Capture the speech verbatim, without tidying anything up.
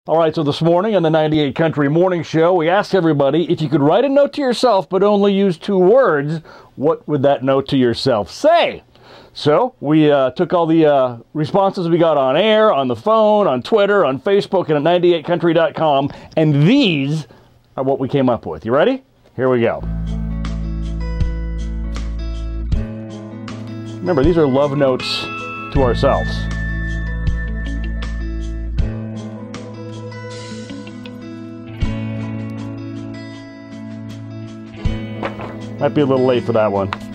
All right, so this morning on the ninety-eight Country Morning Show, we asked everybody if you could write a note to yourself but only use two words, what would that note to yourself say? So we uh, took all the uh, responses we got on air, on the phone, on Twitter, on Facebook, and at ninety-eight country dot com, and these are what we came up with. You ready? Here we go. Remember, these are love notes to ourselves. Might be a little late for that one.